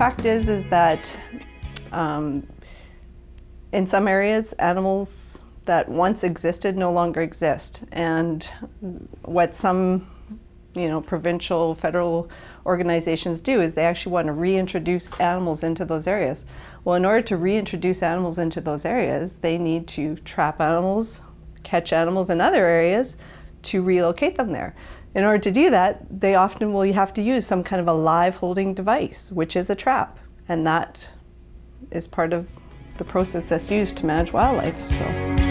fact is that in some areas, animals that once existed no longer exist. And what some, provincial, federal organizations do is they actually want to reintroduce animals into those areas. Well, in order to reintroduce animals into those areas, they need to trap animals, catch animals in other areas to relocate them there. In order to do that, they often will have to use some kind of a live holding device, which is a trap. And that is part of the process that's used to manage wildlife. So.